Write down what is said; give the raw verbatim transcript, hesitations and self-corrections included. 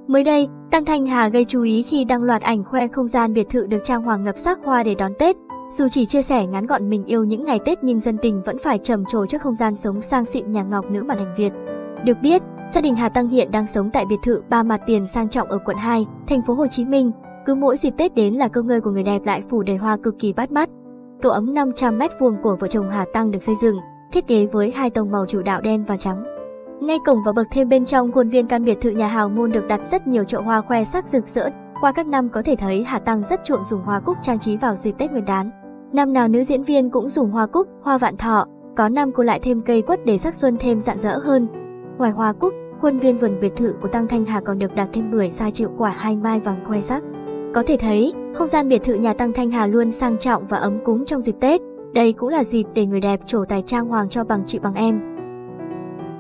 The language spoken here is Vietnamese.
Mới đây, Tăng Thanh Hà gây chú ý khi đăng loạt ảnh khoe không gian biệt thự được trang hoàng ngập sắc hoa để đón Tết. Dù chỉ chia sẻ ngắn gọn mình yêu những ngày Tết nhưng dân tình vẫn phải trầm trồ trước không gian sống sang xịn nhà ngọc nữ màn hình Việt. Được biết, gia đình Hà Tăng hiện đang sống tại biệt thự Ba Mặt Tiền sang trọng ở quận hai, thành phố Hồ Chí Minh. Cứ mỗi dịp Tết đến là công ngơi của người đẹp lại phủ đầy hoa cực kỳ bắt mắt. Tổ ấm năm trăm mét vuông của vợ chồng Hà Tăng được xây dựng, thiết kế với hai tông màu chủ đạo đen và trắng. Ngay cổng và bậc thêm bên trong khuôn viên căn biệt thự nhà hào môn được đặt rất nhiều chậu hoa khoe sắc rực rỡ. Qua các năm có thể thấy Hà Tăng rất chuộng dùng hoa cúc trang trí vào dịp Tết Nguyên đán. Năm nào nữ diễn viên cũng dùng hoa cúc, hoa vạn thọ, có năm cô lại thêm cây quất để sắc xuân thêm rạng rỡ hơn. Ngoài hoa cúc, khuôn viên vườn biệt thự của Tăng Thanh Hà còn được đặt thêm bưởi sai triệu quả hai mai vàng khoe sắc. Có thể thấy, không gian biệt thự nhà Tăng Thanh Hà luôn sang trọng và ấm cúng trong dịp Tết. Đây cũng là dịp để người đẹp trổ tài trang hoàng cho bằng chị bằng em.